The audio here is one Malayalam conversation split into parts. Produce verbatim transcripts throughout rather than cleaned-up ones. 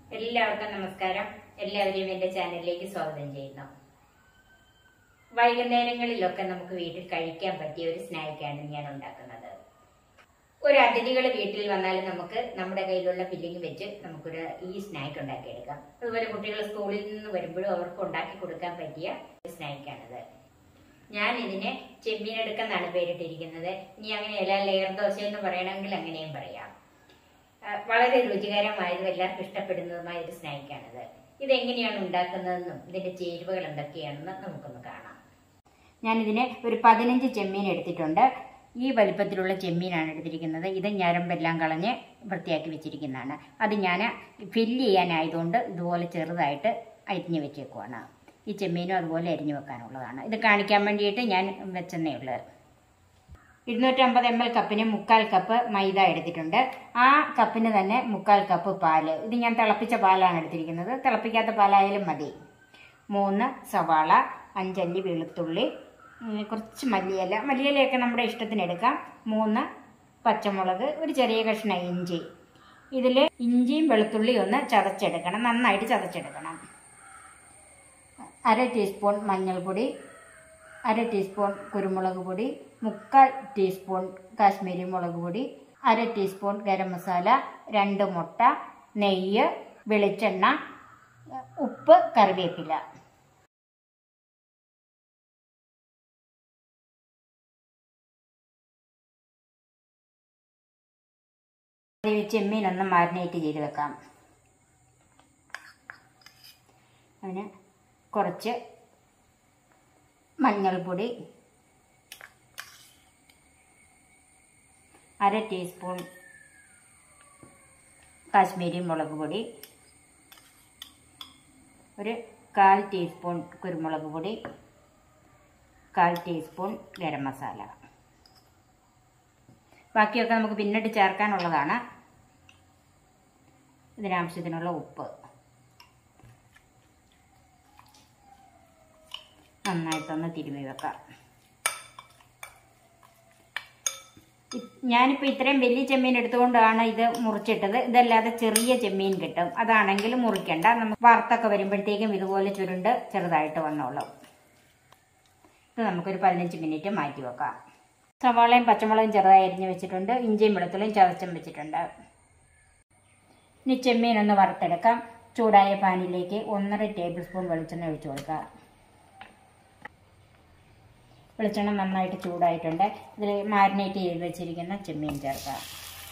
എല്ലാവർക്കും നമസ്കാരം. എല്ലാവരെയും എൻ്റെ ചാനലിലേക്ക് സ്വാഗതം ചെയ്യുന്നു. വൈകുന്നേരങ്ങളിലൊക്കെ നമുക്ക് വീട്ടിൽ കഴിക്കാൻ പറ്റിയ ഒരു സ്നാക്കാണ് ഞാൻ ഉണ്ടാക്കുന്നത്. ഒരു അതിഥികൾ വീട്ടിൽ വന്നാൽ നമുക്ക് നമ്മുടെ കയ്യിലുള്ള ഫില്ലിങ് വെച്ച് നമുക്കൊരു ഈ സ്നാക്ക് ഉണ്ടാക്കിയെടുക്കാം. അതുപോലെ കുട്ടികൾ സ്കൂളിൽ നിന്ന് വരുമ്പോഴും അവർക്ക് ഉണ്ടാക്കി കൊടുക്കാൻ പറ്റിയ സ്നാക്കാണിത്. ഞാൻ ഇതിനെ ചെമ്മീനെടുക്കെന്നാണ് പേരിട്ടിരിക്കുന്നത്. ഇനി അങ്ങനെയല്ല, ലെയർ ദോശ എന്ന് പറയണമെങ്കിൽ അങ്ങനെയും പറയാം. വളരെ രുചികരമായതും എല്ലാവർക്കും ഇഷ്ടപ്പെടുന്നതുമായ ഒരു സ്നാക്കാണിത്. ഇതെങ്ങനെയാണ് ഉണ്ടാക്കുന്നതെന്നും ഇതിൻ്റെ ചേരുവകൾ എന്തൊക്കെയാണെന്ന് നമുക്കൊന്ന് കാണാം. ഞാനിതിന് ഒരു പതിനഞ്ച് ചെമ്മീൻ എടുത്തിട്ടുണ്ട്. ഈ വലിപ്പത്തിലുള്ള ചെമ്മീനാണ് എടുത്തിരിക്കുന്നത്. ഇത് ഞരമ്പെല്ലാം കളഞ്ഞ് വൃത്തിയാക്കി വെച്ചിരിക്കുന്നതാണ്. അത് ഞാൻ ഫില്ല് ചെയ്യാനായതുകൊണ്ട് ഇതുപോലെ ചെറുതായിട്ട് അരിഞ്ഞ് വെച്ചേക്കുവാണ്. ഈ ചെമ്മീനും അതുപോലെ അരിഞ്ഞു വെക്കാനുള്ളതാണ്. ഇത് കാണിക്കാൻ വേണ്ടിയിട്ട് ഞാൻ വെച്ചെന്നേ ഉള്ളത്. ഇരുന്നൂറ്റമ്പത് എം എൽ കപ്പിന് മുക്കാൽ കപ്പ് മൈദ എടുത്തിട്ടുണ്ട്. ആ കപ്പിന് തന്നെ മുക്കാൽ കപ്പ് പാല്. ഇത് ഞാൻ തിളപ്പിച്ച പാലാണ് എടുത്തിരിക്കുന്നത്. തിളപ്പിക്കാത്ത പാലായാലും മതി. മൂന്ന് സവാള, അഞ്ചല്ലി വെളുത്തുള്ളി, കുറച്ച് മല്ലിയില, മല്ലിയിലയൊക്കെ നമ്മുടെ ഇഷ്ടത്തിന് എടുക്കാം. മൂന്ന് പച്ചമുളക്, ഒരു ചെറിയ കഷ്ണം ഇഞ്ചി. ഇതിൽ ഇഞ്ചിയും വെളുത്തുള്ളിയും ഒന്ന് ചതച്ചെടുക്കണം, നന്നായിട്ട് ചതച്ചെടുക്കണം. അര ടീസ്പൂൺ മഞ്ഞൾപ്പൊടി, അര ടീസ്പൂൺ കുരുമുളക് പൊടി, മുക്കാൽ ടീസ്പൂൺ കാശ്മീരി മുളക് പൊടി, അര ടീസ്പൂൺ ഗരം മസാല, രണ്ട് മുട്ട, നെയ്യ്, വെളിച്ചെണ്ണ, ഉപ്പ്, കറിവേപ്പില. ചെമ്മീനൊന്ന് മാരിനേറ്റ് ചെയ്ത് വെക്കാം. അതിന് കുറച്ച് മഞ്ഞൾപ്പൊടി, അര ടീസ്പൂൺ കാശ്മീരി മുളക് പൊടി, ഒരു കാൽ ടീസ്പൂൺ കുരുമുളക് പൊടി, കാൽ ടീസ്പൂൺ ഗരം മസാല. ബാക്കിയൊക്കെ നമുക്ക് പിന്നിട്ട് ചേർക്കാനുള്ളതാണ്. ഇതിനാവശ്യത്തിനുള്ള ഉപ്പ്. നന്നായിട്ടൊന്ന് തിരുമ്മി വെക്കാം. ഞാനിപ്പോൾ ഇത്രയും വലിയ ചെമ്മീൻ എടുത്തുകൊണ്ടാണ് ഇത് മുറിച്ചിട്ടത്. ഇതല്ലാതെ ചെറിയ ചെമ്മീൻ കിട്ടും, അതാണെങ്കിൽ മുറിക്കണ്ട. നമുക്ക് വറുത്തൊക്കെ വരുമ്പോഴത്തേക്കും ഇതുപോലെ ചുരുണ്ട് ചെറുതായിട്ട് വന്നോളും. ഇത് നമുക്കൊരു പതിനഞ്ച് മിനിറ്റ് മാറ്റി വെക്കാം. സവാളയും പച്ചമുളകും ചെറുതായി അരിഞ്ഞ് വെച്ചിട്ടുണ്ട്. ഇഞ്ചിയും വെളുത്തുള്ളിയും ചതച്ചും വെച്ചിട്ടുണ്ട്. ഇനി ചെമ്മീൻ ഒന്ന് വറുത്തെടുക്കാം. ചൂടായ പാനിലേക്ക് ഒന്നര ടേബിൾ സ്പൂൺ വെളിച്ചെണ്ണ ഒഴിച്ചു കൊടുക്കുക. വെളിച്ചെണ്ണ നന്നായിട്ട് ചൂടായിട്ടുണ്ട്. ഇതിൽ മാരിനേറ്റ് ചെയ്ത് വെച്ചിരിക്കുന്ന ചെമ്മീൻ ചേർക്കാം.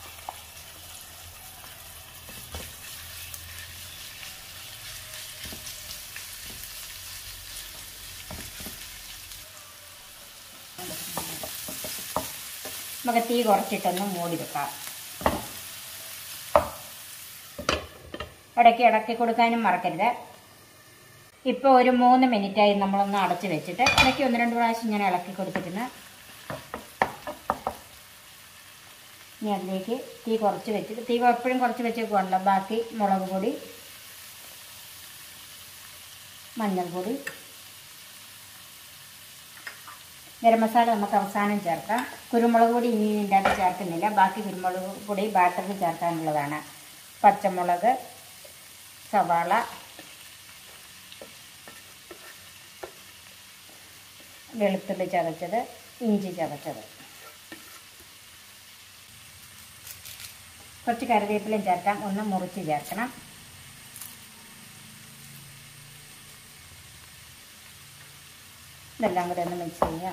നമുക്ക് തീ കുറച്ചിട്ടൊന്ന് മൂടി വെക്കാം. ഇടയ്ക്ക് ഇടയ്ക്ക് കൊടുക്കാനും മറക്കരുത്. ഇപ്പോൾ ഒരു മൂന്ന് മിനിറ്റായി നമ്മളൊന്ന് അടച്ച് വെച്ചിട്ട് ഇടയ്ക്ക് ഒന്ന് രണ്ട് പ്രാവശ്യം ഞാൻ ഇളക്കി കൊടുത്തിട്ടുണ്ട്. ഇനി അതിലേക്ക് തീ കുറച്ച് വെച്ചിട്ട്, തീ എപ്പോഴും കുറച്ച് വെച്ചേക്കുവാണല്ലോ. ബാക്കി മുളക് പൊടി, മഞ്ഞൾപ്പൊടി, ഗരം മസാല നമുക്ക് അവസാനം ചേർക്കാം. കുരുമുളക് പൊടി ഇനി ഇതിൻ്റെ അകത്ത് ചേർക്കുന്നില്ല. ബാക്കി കുരുമുളക് പൊടി ബാറ്ററിൽ ചേർക്കാനുള്ളതാണ്. പച്ചമുളക്, സവാള, വെളുത്തുള്ളി ചതച്ചത്, ഇഞ്ചി ചതച്ചത്, കുറച്ച് കറിവേപ്പിലയും ചേർക്കാം. ഒന്ന് മുറിച്ച് ചേർക്കണം. ഇതെല്ലാം കൂടെ ഒന്ന് മിക്സ് ചെയ്യാം.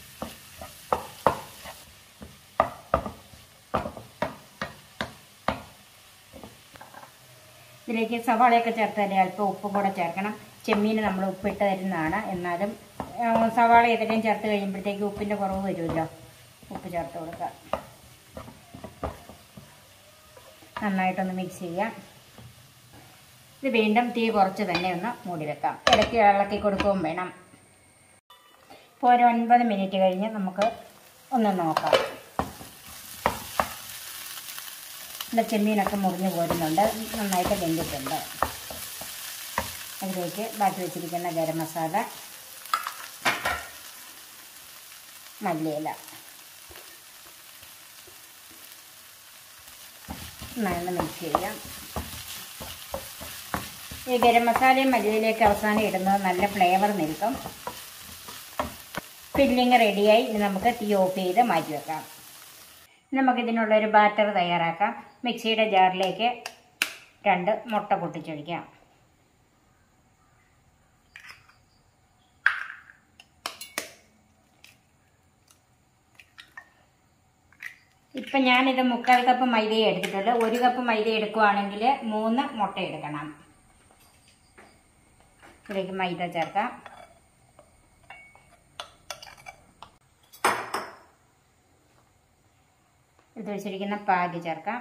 ഇതിലേക്ക് സവാളയൊക്കെ ചേർത്താൽ അല്പം ഉപ്പും കൂടെ ചേർക്കണം. ചെമ്മീന് നമ്മൾ ഉപ്പിട്ട് തരുന്നതാണ്. എന്നാലും സവാള ഏതെങ്കിലും ചേർത്ത് കഴിയുമ്പോഴത്തേക്ക് ഉപ്പിൻ്റെ കുറവ് വരുമല്ലോ. ഉപ്പ് ചേർത്ത് കൊടുക്കുക. നന്നായിട്ടൊന്ന് മിക്സ് ചെയ്യാം. ഇത് വീണ്ടും തീ കുറച്ച് തന്നെ ഒന്ന് മൂടി വെക്കാം. ഇടയ്ക്ക് ഇളക്കി കൊടുക്കുകയും വേണം. ഇപ്പോൾ ഒരു ഒൻപത് മിനിറ്റ് കഴിഞ്ഞ് നമുക്ക് ഒന്ന് നോക്കാം. ഇവിടെ ചെമ്മീനൊക്കെ മുറിഞ്ഞു പോരുന്നുണ്ട്, നന്നായിട്ട് വെന്തിട്ടുണ്ട്. അതിലേക്ക് ബാക്കി വെച്ചിരിക്കുന്ന ഗരം മസാല, മല്ലിയില, നന്നായി മിക്സ് ചെയ്യാം. ഈ ഗരം മസാലയും മല്ലിയിലേക്ക് അവസാനം ഇടുന്നത് നല്ല ഫ്ലേവർ നിൽക്കും. ഫില്ലിങ് റെഡിയായി. ഇനി നമുക്ക് തീ ഓഫ് ചെയ്ത് മാറ്റി വെക്കാം. നമുക്കിതിനുള്ളൊരു ബാറ്റർ തയ്യാറാക്കാം. മിക്സിയുടെ ജാറിലേക്ക് രണ്ട് മുട്ട പൊട്ടിച്ചൊഴിക്കാം. ഇപ്പം ഞാനിത് മുക്കാൽ കപ്പ് മൈദയെ എടുത്തിട്ടുള്ളൂ. ഒരു കപ്പ് മൈദ എടുക്കുകയാണെങ്കിൽ മൂന്ന് മുട്ട എടുക്കണം. ഇതിലേക്ക് മൈദ ചേർക്കാം. ഇത് വെച്ചിരിക്കുന്ന പാല് ചേർക്കാം.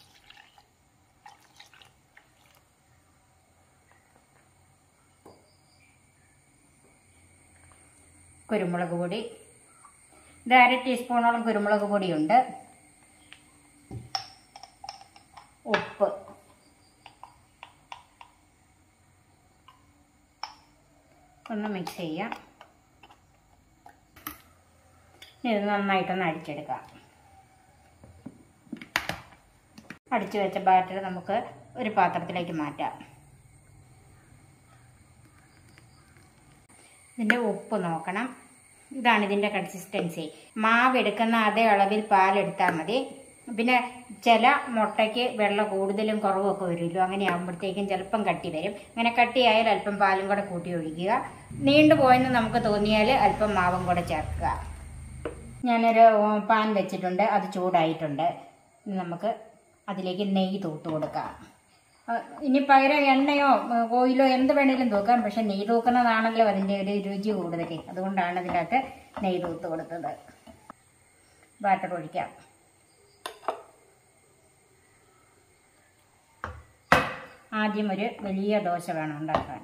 കുരുമുളക് പൊടി, ഇത് അര ടീസ്പൂണോളം കുരുമുളക് പൊടിയുണ്ട്. ഉപ്പ്, ഒന്ന് മിക്സ് ചെയ്യാം. ഇത് നന്നായിട്ടൊന്ന് അടിച്ചെടുക്കാം. അടിച്ചു വെച്ച ബാറ്റർ നമുക്ക് ഒരു പാത്രത്തിലേക്ക് മാറ്റാം. ഇതിൻ്റെ ഉപ്പ് നോക്കണം. ഇതാണ് ഇതിൻ്റെ കൺസിസ്റ്റൻസി. മാവ് എടുക്കുന്ന അതേ അളവിൽ പാലെടുത്താൽ മതി. പിന്നെ ചില മുട്ടയ്ക്ക് വെള്ളം കൂടുതലും കുറവൊക്കെ വരുമല്ലോ, അങ്ങനെ ആകുമ്പോഴത്തേക്കും ചിലപ്പം കട്ടി വരും. അങ്ങനെ കട്ടിയായാൽ അല്പം പാലും കൂടെ കൂട്ടി ഒഴിക്കുക. നീണ്ടുപോയെന്ന് നമുക്ക് തോന്നിയാൽ അല്പം മാവും കൂടെ ചേർക്കുക. ഞാനൊരു പാൻ വെച്ചിട്ടുണ്ട്, അത് ചൂടായിട്ടുണ്ട്. നമുക്ക് അതിലേക്ക് നെയ്യ് തൂത്ത് കൊടുക്കാം. ഇനി പകരം എണ്ണയോ ഓയിലോ എന്ത് വേണേലും തൂക്കാം. പക്ഷെ നെയ്യ് തൂക്കുന്നതാണല്ലോ അതിൻ്റെ ഒരു രുചി കൂടുതൽ. അതുകൊണ്ടാണ് ഇതിനകത്ത് നെയ്യ് തൂത്ത് കൊടുത്തത്. ബാറ്റർ ഒഴിക്കാം. ആദ്യം ഒരു വലിയ ദോശ വേണം ഉണ്ടാക്കാൻ.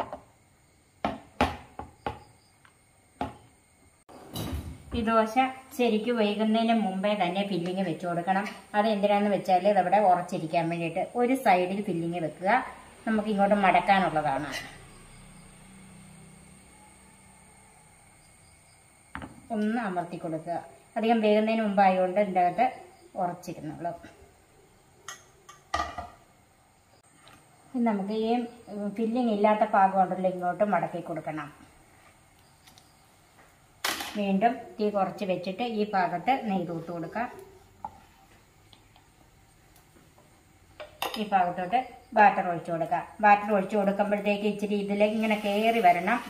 ഈ ദോശ ശരിക്കും വൈകുന്നതിന് മുമ്പേ തന്നെ ഫില്ലിങ് വെച്ച് കൊടുക്കണം. അത് എന്തിനാന്ന് വെച്ചാൽ ഇതവിടെ ഉറച്ചിരിക്കാൻ വേണ്ടിയിട്ട്. ഒരു സൈഡിൽ ഫില്ലിങ് വെക്കുക. നമുക്ക് ഇങ്ങോട്ട് മടക്കാനുള്ളതാണ്. ഒന്ന് അമർത്തി കൊടുക്കുക. അധികം വേകുന്നതിന് മുമ്പായതുകൊണ്ട് ഇതിൻ്റെ അകത്ത് ഉറച്ചിരുന്നുള്ളൂ. നമുക്ക് ഈ ഫില്ലിങ് ഇല്ലാത്ത പാകം ഉണ്ടല്ലോ ഇങ്ങോട്ട് മടക്കി കൊടുക്കണം. വീണ്ടും തീ കുറച്ച് വെച്ചിട്ട് ഈ ഭാഗത്ത് നെയ്യ് തൂത്ത് കൊടുക്കാം. ഈ ഭാഗത്തോട്ട് ബാറ്റർ ഒഴിച്ചു കൊടുക്കാം. ബാറ്റർ ഒഴിച്ചു കൊടുക്കുമ്പോഴത്തേക്ക് ഇച്ചിരി ഇതിലേക്ക് ഇങ്ങനെ കയറി വരണം.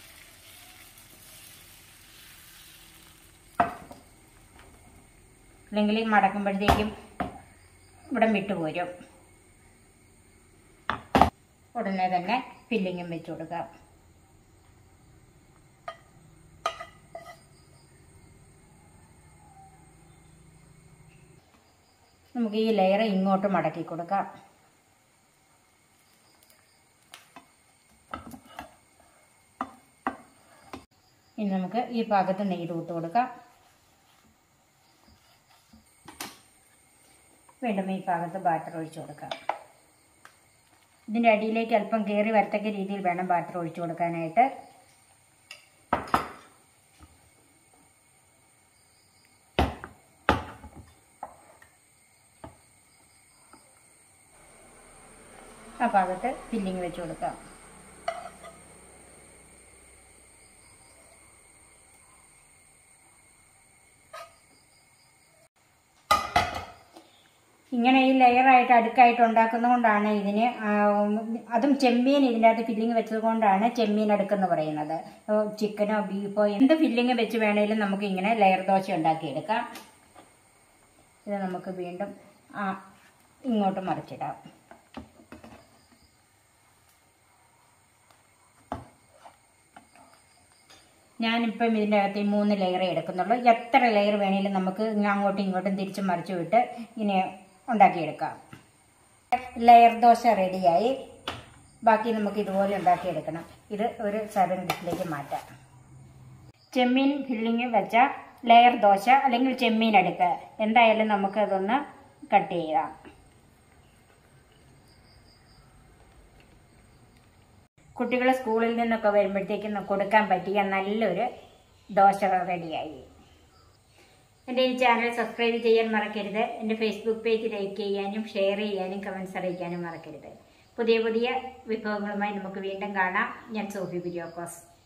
അല്ലെങ്കിൽ മടക്കുമ്പോഴത്തേക്കും ഇവിടെ വിട്ടുപോരും. ഉടനെ തന്നെ ഫില്ലിങ്ങും വെച്ച് കൊടുക്കാം. നമുക്ക് ഈ ലെയർ ഇങ്ങോട്ട് മടക്കി കൊടുക്കാം. ഇനി നമുക്ക് ഈ ഭാഗത്ത് നെയ്യ് തൂത്ത് കൊടുക്കാം. വീണ്ടും ഈ ഭാഗത്ത് ബാറ്റർ ഒഴിച്ചു കൊടുക്കാം. ഇതിൻ്റെ അടിയിലേക്ക് അല്പം കയറി വരത്തക്ക രീതിയിൽ വേണം ബാറ്റർ ഒഴിച്ചു കൊടുക്കാനായിട്ട്. ആ ഭാഗത്ത് ഫില്ലിങ് വെച്ച് കൊടുക്കാം. ഇങ്ങനെ ഈ ലെയറായിട്ട് അടുക്കായിട്ട് ഉണ്ടാക്കുന്നതുകൊണ്ടാണ് ഇതിന്, അതും ചെമ്മീൻ ഇതിൻ്റെ അകത്ത് ഫില്ലിങ് വെച്ചത് കൊണ്ടാണ് ചെമ്മീൻ അടുക്കെന്ന് പറയുന്നത്. ചിക്കനോ ബീഫോ എന്ത് ഫില്ലിങ് വെച്ച് വേണേലും നമുക്ക് ഇങ്ങനെ ലെയർ ദോശ ഉണ്ടാക്കിയെടുക്കാം. ഇത് നമുക്ക് വീണ്ടും ആ ഇങ്ങോട്ട് മറിച്ചിടാം. ഞാനിപ്പം ഇതിൻ്റെ അകത്ത് ഈ മൂന്ന് ലെയറേ എടുക്കുന്നുള്ളൂ. എത്ര ലെയർ വേണേലും നമുക്ക് അങ്ങോട്ടും ഇങ്ങോട്ടും തിരിച്ചും മറിച്ചു വിട്ട് ഇങ്ങനെ ഉണ്ടാക്കിയെടുക്കാം. ലെയർ ദോശ റെഡിയായി. ബാക്കി നമുക്ക് ഇതുപോലെ ഉണ്ടാക്കിയെടുക്കണം. ഇത് ഒരു സർവിംഗ് ഡിഷിലേക്ക് മാറ്റാം. ചെമ്മീൻ ഫില്ലിങ് വെച്ച ലെയർ ദോശ അല്ലെങ്കിൽ ചെമ്മീൻ അടുക്ക് എന്തായാലും നമുക്ക് അതൊന്ന് കട്ട് ചെയ്യാം. കുട്ടികൾ സ്കൂളിൽ നിന്നൊക്കെ വരുമ്പോഴത്തേക്കും കൊടുക്കാൻ പറ്റിയ നല്ലൊരു ദോശ റെഡിയായി. എൻ്റെ ഈ ചാനൽ സബ്സ്ക്രൈബ് ചെയ്യാൻ മറക്കരുത്. എൻ്റെ ഫേസ്ബുക്ക് പേജ് ലൈക്ക് ചെയ്യാനും ഷെയർ ചെയ്യാനും കമൻറ്റ്സ് അറിയിക്കാനും മറക്കരുത്. പുതിയ പുതിയ വിഭവങ്ങളുമായി നമുക്ക് വീണ്ടും കാണാം. ഞാൻ സോഫി കുര്യാക്കോസ്.